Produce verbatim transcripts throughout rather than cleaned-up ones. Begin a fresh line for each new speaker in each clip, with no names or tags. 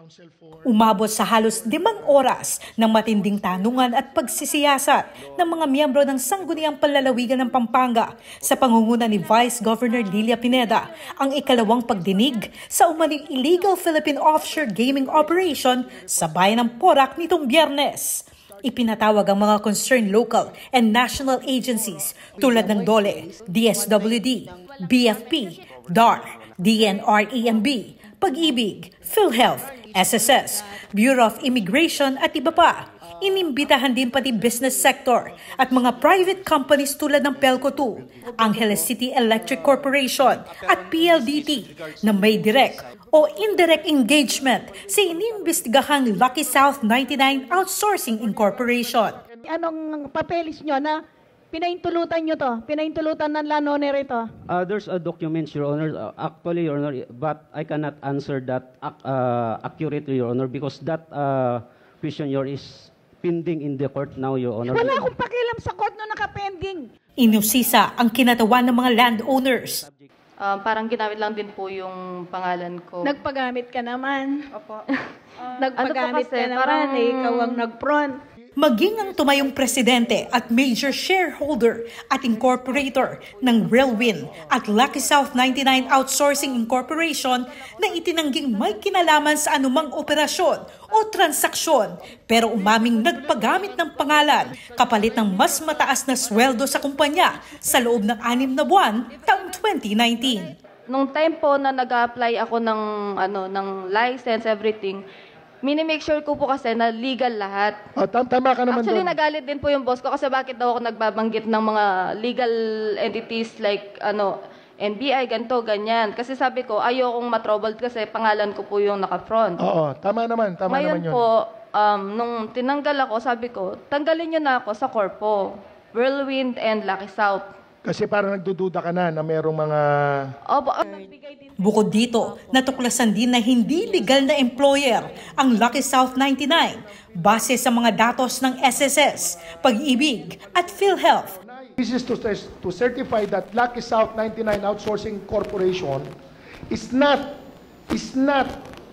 Umabot sa halos limang oras ng matinding tanungan at pagsisiyasat ng mga miyembro ng Sangguniang Panlalawigan ng Pampanga sa pangunguna ni Vice Governor Lilia Pineda ang ikalawang pagdinig sa umaning illegal Philippine offshore gaming operation sa bayan ng Porac nitong Biyernes. Ipinatawag ang mga concerned local and national agencies tulad ng DOLE, D S W D, B F P, D A R, D N R E M B, Pag-ibig, PhilHealth, S S S, Bureau of Immigration at iba pa. Inimbitahan din pati business sector at mga private companies tulad ng Pelco two, Angeles City Electric Corporation at P L D T na may direct o indirect engagement sa inimbestigahang Lucky South ninety-nine Outsourcing Incorporation.
Anong papeles nyo na pinaintulutan nyo to? Pinaintulutan ng landowner ito?
Uh, there's a document, Your Honor. Uh, actually, Your Honor, but I cannot answer that uh, accurately, Your Honor, because that uh, question, Your, is pending in the court now, Your Honor.
Wala akong pakialam sa court no nakapending.
Inusisa ang kinatawan ng mga landowners.
Uh, parang ginamit lang din po yung pangalan ko.
Nagpagamit ka naman.
Opo. Uh,
Nagpagamit
ano po kasi,
ka naman,
parang
eh, ikaw ang nag-front.
Maging ang tumayong presidente at major shareholder at incorporator ng Railwind at Lucky South ninety-nine Outsourcing Incorporation na itinangging may kinalaman sa anumang operasyon o transaksyon pero umaming nagpagamit ng pangalan kapalit ng mas mataas na sweldo sa kumpanya sa loob ng anim na buwan taong twenty nineteen.
Nung time po na nag-apply ako ng, ano, ng license, everything, mini-make sure ko po kasi na legal lahat.
Oh, tam tama ka naman
Actually,
doon.
nagalit din po yung boss ko kasi bakit daw ako nagbabanggit ng mga legal entities like ano N B I, ganito, ganyan. Kasi sabi ko, ayokong matroubled kasi pangalan ko po yung naka-front.
Oo, tama naman, tama
Ngayon
naman yun.
po, um, nung tinanggal ako, sabi ko, tanggalin nyo na ako sa corpo, Whirlwind and Lucky South.
Kasi parang nagdududa ka na na merong mga...
Opo, ang nagbigay din.
Bukod dito, natuklasan din na hindi legal na employer ang Lucky South ninety-nine base sa mga datos ng S S S, Pag-ibig at PhilHealth.
This is to, to certify that Lucky South ninety-nine Outsourcing Corporation is not, is not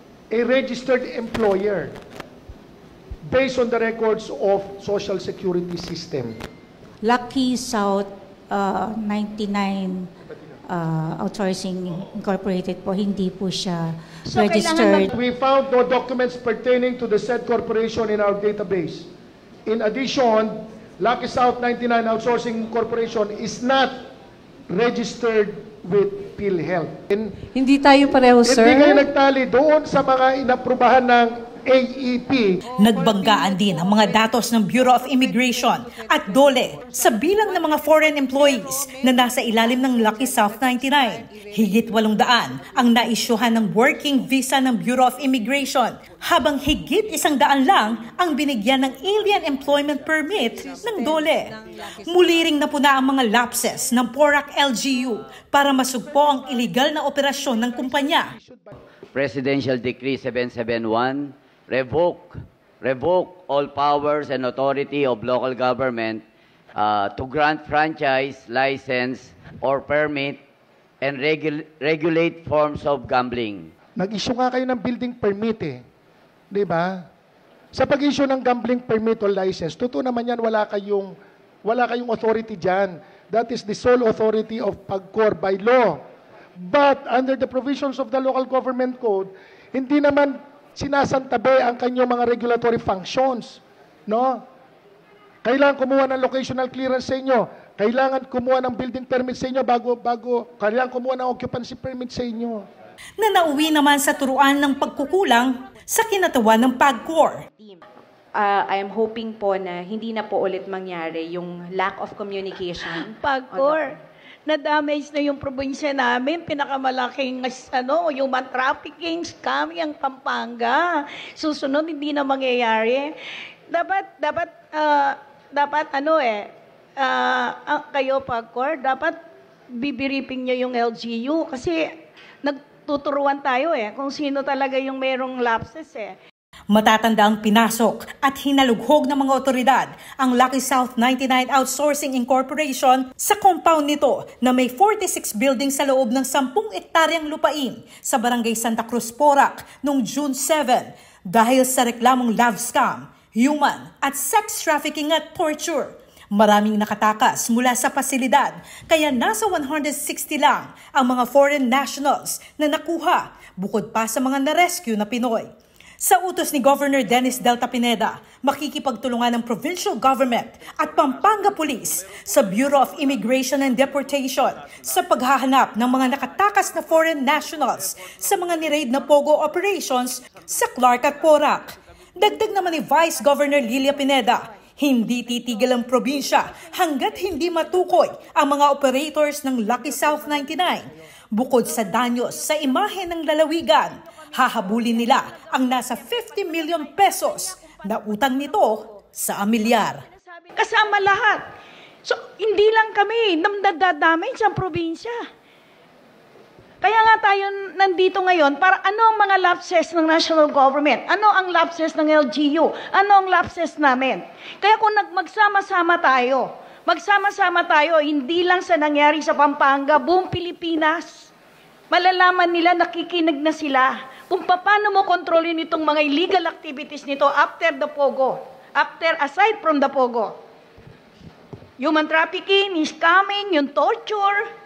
a registered employer based on the records of Social Security System.
Lucky South uh, ninety-nine uh, Outsourcing Incorporated po, hindi po siya
So,
registered.
We found no documents pertaining to the said corporation in our database. In addition, Lucky South ninety-nine Outsourcing Corporation is not registered with PhilHealth. In,
Hindi tayo pareho, sir.
Hindi kayo nagtali doon sa mga inaprubahan ng A E P.
Nagbanggaan din ang mga datos ng Bureau of Immigration at DOLE sa bilang ng mga foreign employees na nasa ilalim ng Lucky South ninety-nine. Higit walong daan ang naisyuhan ng working visa ng Bureau of Immigration, habang higit isang daan lang ang binigyan ng Alien Employment Permit ng DOLE. Muli ring napuna ang mga lapses ng Porac L G U para masugpo ang iligal na operasyon ng kumpanya.
Presidential Decree seven seventy-one, revoke, revoke all powers and authority of local government uh, to grant franchise, license, or permit and regu regulate forms of gambling.
Nag-issue nga kayo ng building permit eh. Di ba? Sa pag-issue ng gambling permit o license, totoo naman yan, wala kayong, wala kayong authority dyan. That is the sole authority of PAGCOR by law. But under the provisions of the local government code, hindi naman sinasantabi ang kanyang mga regulatory functions. No? Kailangan kumuha ng locational clearance sa inyo. Kailangan kumuha ng building permit sa inyo bago, bago, kailangan kumuha ng occupancy permit sa inyo.
Na nauwi naman sa turuan ng pagkukulang sa kinatawan ng PAGCOR.
Uh, I am hoping po na hindi na po ulit mangyari yung lack of communication.
PAGCOR, na-damage na yung probinsya namin, pinakamalaking ano, human trafficking, scamming ang Pampanga. Susunod, hindi na mangyayari. Dapat, dapat, uh, dapat ano eh, uh, kayo PAGCOR, dapat bibiriping nyo yung L G U kasi nagtuturuan tayo eh, kung sino talaga yung merong lapses eh.
Matatanda ang pinasok at hinalughog ng mga otoridad ang Lucky South ninety-nine Outsourcing Incorporation sa compound nito na may forty-six buildings sa loob ng sampung ektaryang lupain sa Barangay Santa Cruz, Porac noong June seventh dahil sa reklamong love scam, human at sex trafficking at torture. Maraming nakatakas mula sa pasilidad kaya nasa one hundred sixty lang ang mga foreign nationals na nakuha bukod pa sa mga na-rescue na Pinoy. Sa utos ni Governor Dennis Delta Pineda, makikipagtulungan ng provincial government at Pampanga Police sa Bureau of Immigration and Deportation sa paghahanap ng mga nakatakas na foreign nationals sa mga ni-raid na pogo operations sa Clark at Porac. Dagdag naman ni Vice Governor Lilia Pineda, hindi titigil ang probinsya hanggat hindi matukoy ang mga operators ng Lucky South ninety-nine. Bukod sa danyos sa imahe ng lalawigan, hahabulin nila ang nasa fifty million pesos na utang nito sa amilyar.
Kasama lahat. So, hindi lang kami nadadamay sa probinsya. Kaya nga tayo nandito ngayon para ano ang mga lapses ng national government? Ano ang lapses ng L G U? Ano ang lapses namin? Kaya kung nagmagsama-sama tayo, magsama-sama tayo, hindi lang sa nangyari sa Pampanga, buong Pilipinas, malalaman nila, nakikinig na sila kung paano mo kontrolin itong mga illegal activities nito after the pogo, after, aside from the pogo. Human trafficking, scamming, yung torture,